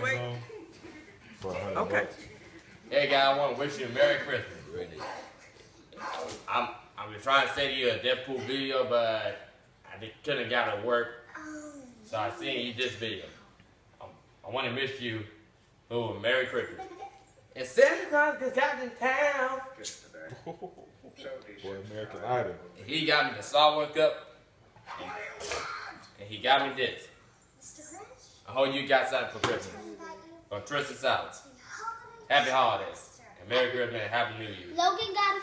wait. For $100. Okay. Hey guys, I want to wish you a Merry Christmas. I've been trying to send you a Deadpool video, but I couldn't get it to work. So I seen you this video. I want to wish you a Merry Christmas. And Santa Claus just got in town. For American Idol. He got me the Star Cup, and he got me this. I hope you got something for Christmas. From Thristian Silence. Happy holidays. And Merry Christmas and Happy New Year. Logan got